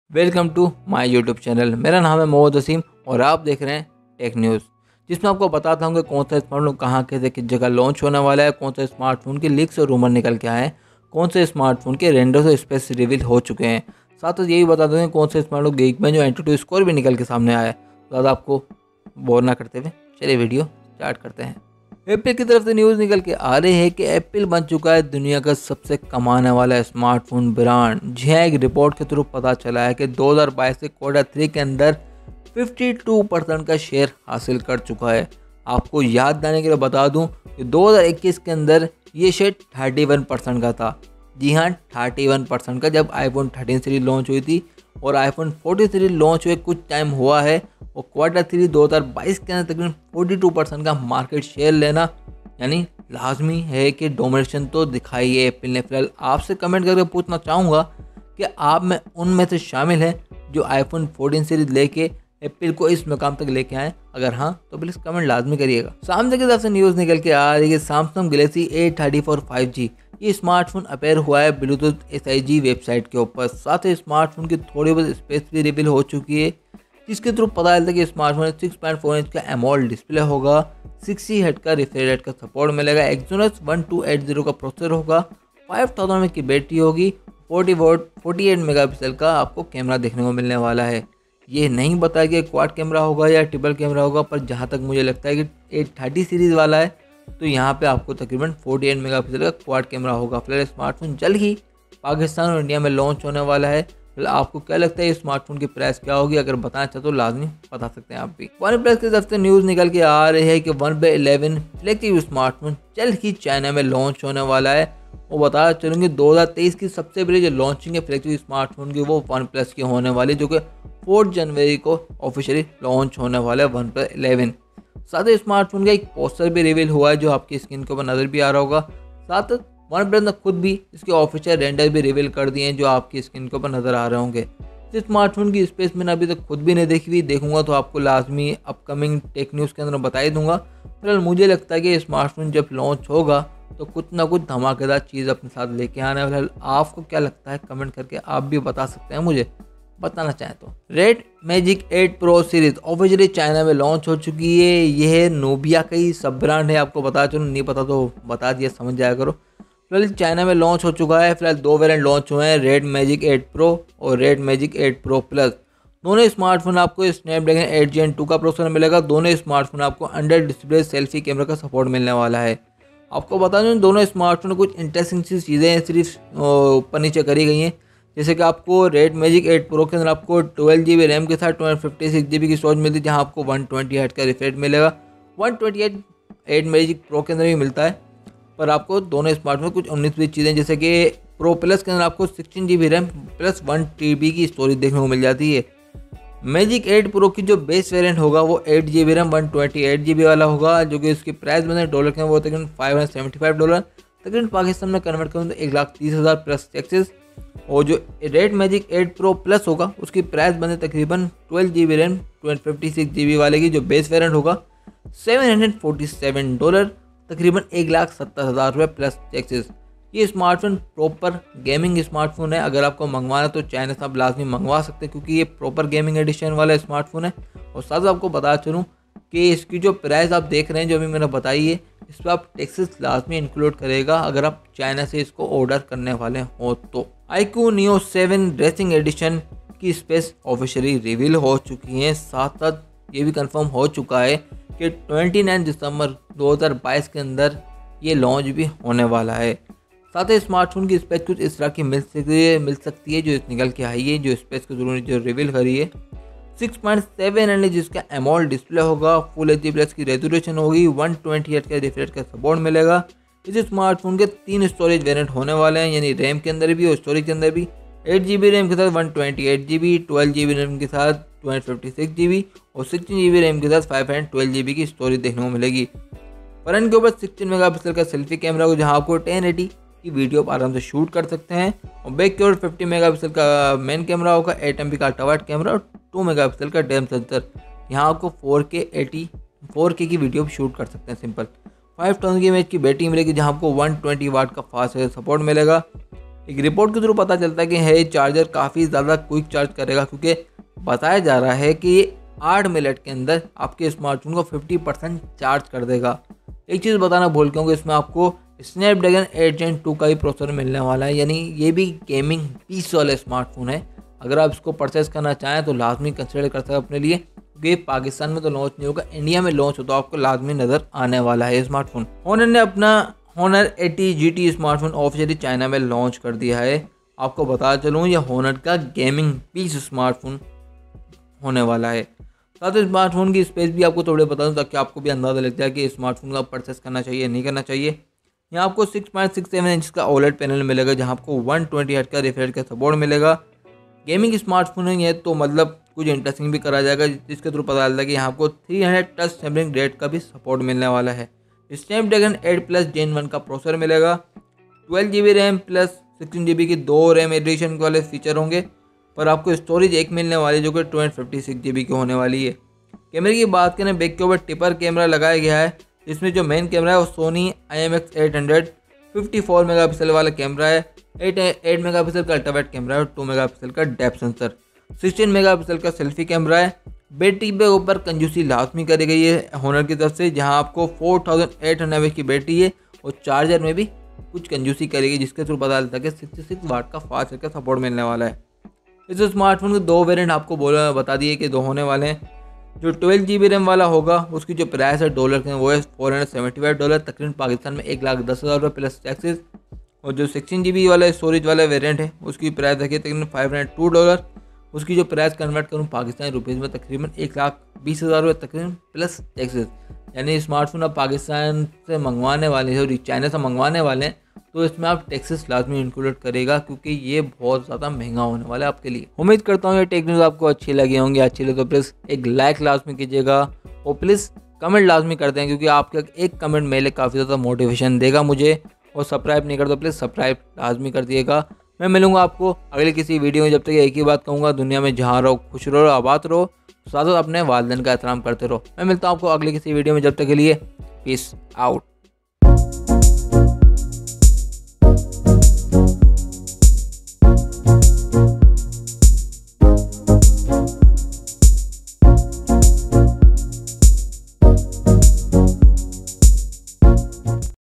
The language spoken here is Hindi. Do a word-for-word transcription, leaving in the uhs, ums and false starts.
Welcome to my YouTube channel. मेरा नाम है मोहम्मद वसीम और आप देख रहे हैं टेक न्यूज़, जिसमें आपको बताता हूँ कि कौन सा स्मार्टफोन कहाँ कैसे किस जगह लॉन्च होने वाला है, कौन सा स्मार्टफोन के लीक्स और रूमर निकल के आए हैं, कौन से स्मार्टफोन के रेंडर्स और स्पेस रिवील हो चुके हैं। साथ ही यही बता दूँगा कौन से स्मार्टफोन गेक में जो एंट्री स्कोर भी निकल के सामने आया है। ज़्यादा आपको बोर ना करते हुए चलिए वीडियो स्टार्ट करते हैं। एप्पल की तरफ से न्यूज़ निकल के आ रही है कि एप्पल बन चुका है दुनिया का सबसे कमाने वाला स्मार्टफोन ब्रांड। जी हाँ, एक रिपोर्ट के थ्रू पता चला है कि दो हज़ार बाईस के क्वार्टर थ्री के अंदर बावन परसेंट का शेयर हासिल कर चुका है। आपको याद दिलाने के लिए बता दूं कि दो हज़ार इक्कीस के अंदर ये शेयर इकतीस परसेंट का था। जी हाँ, इकतीस परसेंट का जब आईफोन थर्टीन सीरीज लॉन्च हुई थी और आईफोन फोर्टीन सीरीज लॉन्च हुए कुछ टाइम हुआ है और क्वार्टर थ्री दो हज़ार बाईस के अंदर तकरीबन बयालीस परसेंट का मार्केट शेयर लेना यानी लाजमी है कि डोमिनेशन तो दिखाई है एप्पल ने। फिलहाल आपसे कमेंट करके पूछना चाहूँगा कि आप में उनमें से शामिल हैं जो आईफोन फोर्टीन सीरीज लेके एप्पल को इस मुकाम तक लेके आए। अगर हाँ तो प्लीज़ कमेंट लाजमी करिएगा। सामने की तरफ से न्यूज़ निकल के आ रही है Samsung Galaxy A thirty four five G ये स्मार्टफोन अपेयर हुआ है Bluetooth S I G website के ऊपर। साथ ही स्मार्टफोन की थोड़ी बहुत स्पेस भी रिवील हो चुकी है, जिसके थ्रू पता चलता है कि smartphone six point four inch का एमोलेड डिस्प्ले होगा, सिक्सटी हर्ट्ज का रिफ्रेश रेट का सपोर्ट मिलेगा, Exynos one two eight zero का प्रोसेसर होगा, फाइव थाउज़ेंड की बैटरी होगी, फोर्टी वोट फोर्टी एट मेगापिक्सल का आपको कैमरा देखने को मिलने वाला है। ये नहीं बताया कि क्वाड कैमरा होगा या ट्रिपल कैमरा होगा, पर जहाँ तक मुझे लगता है कि ए थर्टी सीरीज़ वाला है तो यहाँ पे आपको तकरीबन फोर्टी एट मेगापिक्सल का क्वाड कैमरा होगा। फिलहाल स्मार्टफोन जल्द ही पाकिस्तान और इंडिया में लॉन्च होने वाला है। आपको क्या लगता है स्मार्टफोन की प्राइस क्या होगी? अगर बताना चाहते तो लाजमी बता सकते हैं आप भी। वन प्लस की तरफ से न्यूज़ निकल के आ रही है कि one by eleven flagship smartphone जल्द ही चाइना में लॉन्च होने वाला है। वो बता चलूँगी दो हज़ार तेईस की सबसे बड़ी जो लॉन्चिंग है फ्लैगशिप स्मार्टफोन की वो वन प्लस की होने वाली, जो कि फोर्थ जनवरी को ऑफिशियली लॉन्च होने वाला है वन प्लस इलेवन। साथ ही स्मार्टफोन का एक पोस्टर भी रिवील हुआ है जो आपकी स्क्रीन के ऊपर नज़र भी आ रहा होगा। साथ वन प्लस ने खुद भी इसके ऑफिशियल रेंडर भी रिवील कर दिए हैं जो आपकी स्क्रीन के ऊपर नज़र आ रहे होंगे। इस स्मार्टफोन की स्पेस मैंने अभी तक खुद भी नहीं देखी हुई, देखूंगा तो आपको लाजमी अपकमिंग टेक न्यूज़ के अंदर बता ही दूंगा। फिलहाल मुझे लगता है कि स्मार्टफोन जब लॉन्च होगा तो कुछ ना कुछ धमाकेदार चीज़ अपने साथ लेके आना है। फिलहाल आपको क्या लगता है कमेंट करके आप भी बता सकते हैं मुझे बताना चाहें तो। Red Magic eight Pro series officially China में लॉन्च हो चुकी है। यह नोबिया का ही सब ब्रांड है, आपको बता चलो, नहीं पता तो बता दिया, समझ जाया करो। फिलहाल चाइना में लॉन्च हो चुका है। फिलहाल दो वेरिएंट लॉन्च हुए हैं, रेड मैजिक एट प्रो और Red Magic eight Pro plus. दोनों स्मार्टफोन आपको स्नैपड्रैगन एट जेन टू का प्रोसेसर मिलेगा। दोनों स्मार्टफोन आपको अंडर डिस्प्ले सेल्फी कैमरा का सपोर्ट मिलने वाला है। आपको बता दूं दोनों स्मार्टफोन कुछ इंटरेस्टिंग सी चीज़ें सिर्फ ऊपर नीचे करी गई हैं, जैसे कि आपको रेड मैजिक एट प्रो के अंदर आपको ट्वेल्व जी बी रैम के साथ two fifty six G B की स्टोरेज मिलती है, जहाँ आपको वन ट्वेंटी हर्ट्ज का रिफ्रेश मिलेगा। One twenty eight eight Magic Pro के अंदर भी मिलता है, पर आपको दोनों स्मार्टफोन में कुछ उन्नीस बीस चीज़ें, जैसे कि प्रो प्लस के अंदर आपको sixteen G B RAM plus one T B की स्टोरेज देखने को मिल जाती है। मैजिक एट प्रो की जो बेस वेरिएंट होगा वो eight G B RAM one twenty eight G B वाला होगा, जो कि उसकी प्राइस बने डॉलर के वो तकरीबन five hundred seventy five dollar तकरीबन पाकिस्तान में कन्वर्ट करूँ तो एक लाख तीस हज़ार प्लस टैक्सेस। और जो Red Magic eight Pro plus होगा उसकी प्राइस बने तकरीबन twelve G B RAM two fifty six G B वाले की जो बेस वेरिएंट होगा seven hundred forty seven dollar तकरीबन एक लाख सत्तर हज़ार रुपये प्लस टैक्सेस। ये स्मार्टफोन प्रॉपर गेमिंग स्मार्टफोन है। अगर आपको मंगवाना तो चाइना से आप लाजमी मंगवा सकते हैं, क्योंकि ये प्रॉपर गेमिंग एडिशन वाला स्मार्टफोन है। और साथ आपको बता चलूँ कि इसकी जो प्राइस आप देख रहे हैं जो अभी मैंने बताई है, इस पर आप टैक्सेस लाजमी इंक्लूड करेगा अगर आप चाइना से इसको ऑर्डर करने वाले हो तो। IQOO Neo seven racing edition की स्पेस ऑफिशियली रिवील हो चुकी है। साथ साथ ये भी कंफर्म हो चुका है कि उनतीस दिसंबर दो हज़ार बाईस के अंदर ये लॉन्च भी होने वाला है। साथ ही स्मार्टफोन की स्पेस कुछ इस तरह की मिल सकती है मिल सकती है जो निकल के आई है, जो स्पेस को जरूर जो रिवील करी है सिक्स पॉइंट सेवन इंच जिसका एमोलेड डिस्प्ले होगा, फुल एच डी प्लस की रेजोल्यूशन होगी, वन ट्वेंटी हर्ट्ज का रिफ्रेश का सपोर्ट मिलेगा। इस स्मार्टफोन के तीन स्टोरेज वेरिएंट होने वाले हैं, यानी रैम के अंदर भी और स्टोरेज के अंदर भी। एट जी बी रैम के साथ one twenty eight G B, twelve G B RAM के साथ two fifty six G B और सिक्सटीन जी बी रैम के साथ five hundred twelve G B की स्टोरेज देखने को मिलेगी। फ्रंट के ऊपर सिक्सटीन मेगापिक्सल का सेल्फी कैमरा हो, जहाँ आपको टेन एटी की वीडियो आप आराम से शूट कर सकते हैं। और बैक की ओर फिफ्टी मेगापिक्सल का मेन कैमरा होगा, एट एम पी का अल्ट्रावाइड कैमरा और टू मेगापिक्सल का डेप्थ सेंसर। यहाँ आपको फोर के एटी फोर के की वीडियो शूट कर सकते हैं सिंपल। फाइव थाउजेंड की एम एच की बैटरी मिलेगी, जहाँ आपको वन ट्वेंटी वाट का फास्ट चार्जर सपोर्ट मिलेगा। एक रिपोर्ट के थ्रू पता चलता है कि है चार्जर काफ़ी ज़्यादा क्विक चार्ज करेगा, क्योंकि बताया जा रहा है कि ये आठ मिनट के अंदर आपके स्मार्टफोन को पचास परसेंट चार्ज कर देगा। एक चीज़ बताना भूल गया हूँ कि इसमें आपको स्नैपड्रैगन एट जेन टू का ही प्रोसेसर मिलने वाला है, यानी ये भी गेमिंग पीस वाला स्मार्टफोन है। अगर आप इसको परचेस करना चाहें तो लाजमी कंसिडर कर सकते हैं अपने लिए, क्योंकि पाकिस्तान में तो लॉन्च नहीं होगा, इंडिया में लॉन्च हो तो आपको लाजमी नज़र आने वाला है स्मार्टफोन। होनर ने अपना Honor eighty G T smartphone officially China में लॉन्च कर दिया है। आपको बता चलूँ ये होनर का गेमिंग पीस स्मार्टफोन होने वाला है। साथ ही स्मार्टफोन की स्पेस भी आपको थोड़े बता दूँ ताकि आपको भी अंदाज़ा लग जाए कि स्मार्टफोन का परचेस करना चाहिए नहीं करना चाहिए। यहाँ आपको six point six seven inch का ओलेड पैनल मिलेगा, जहाँ आपको वन ट्वेंटी हर्ट्ज का रिफ्रेश का सपोर्ट मिलेगा। गेमिंग स्मार्टफोन है तो मतलब कुछ इंटरेस्टिंग भी करा जाएगा, जिसके थ्रू पता चलता है कि यहाँ आपको three hundred touch sampling rate का भी सपोर्ट मिलने वाला है। Snapdragon eight plus Gen one का प्रोसेसर मिलेगा। Twelve G B RAM plus sixteen G B की दो रैम एडिशन वाले फीचर होंगे, पर आपको स्टोरेज एक मिलने वाली है जो कि two hundred fifty six G B की होने वाली है। कैमरे की बात करें, बैक के ऊपर टिपर कैमरा लगाया गया है, जिसमें जो मेन कैमरा है वो Sony I M X eight hundred fifty four megapixel वाला कैमरा है। एट एट मेगापिक्सल का अल्ट्रावाइड कैमरा है और टू मेगापिक्सल का डेप्थ सेंसर। सिक्सटीन मेगापिक्सल का सेल्फी कैमरा है। बैटरी के ऊपर कंजूसी लाजमी करी गई है होनर की तरफ से, जहां आपको four thousand eight hundred MH की बैटरी है और चार्जर में भी कुछ कंजूसी करेगी, जिसके थ्रू पता चलता है कि सिक्सटी सिक्स वाट का फास्ट चार्ज का सपोर्ट मिलने वाला है। इस स्मार्टफोन के दो वेरिएंट आपको बोला बता दिए कि दो होने वाले हैं। जो ट्वेल्व जी बी रैम वाला होगा उसकी जो प्राइस है डॉलर के वो है four hundred seventy five dollar, तकरीबन पाकिस्तान में एक लाख दस हज़ार रुपये प्लस टैक्सेस। और जो सिक्सटीन जी बी वाला स्टोरेज वाला वेरिएंट है उसकी प्राइस देखिए तकरीबन फाइव हंड्रेड टू डॉलर, उसकी जो प्राइस कन्वर्ट करूँ पाकिस्तानी रुपीज़ में तकरीबन एक लाख बीस हज़ार रुपये तकरीबन प्लस टैक्सेस। यानी स्मार्टफोन आप पाकिस्तान से मंगवाने वाले हैं और चाइना से मंगवाने वाले हैं तो इसमें आप टैक्सेस लाजमी इंक्लूड करेगा, क्योंकि ये बहुत ज़्यादा महंगा होने वाला है आपके लिए। उम्मीद करता हूँ ये टेक न्यूज़ आपको अच्छी लगी होंगी। अच्छी लगे तो प्लीज़ एक लाइक लाजमी कीजिएगा और प्लीज़ कमेंट लाजमी कर दें, क्योंकि आपका एक कमेंट मेरे लिए काफ़ी ज़्यादा मोटिवेशन देगा मुझे। और सब्सक्राइब नहीं करते तो प्लीज़ सब्सक्राइब लाजमी कर दिएगा। मैं मिलूंगा आपको अगली किसी वीडियो में, जब तक एक ही बात कहूँगा, दुनिया में जहाँ रहो खुश रहो आबाद रहो, साथ साथ अपने वालिदैन का एहतराम करते रहो। मैं मिलता हूँ आपको अगली किसी वीडियो में, जब तक के लिए पीस आउट।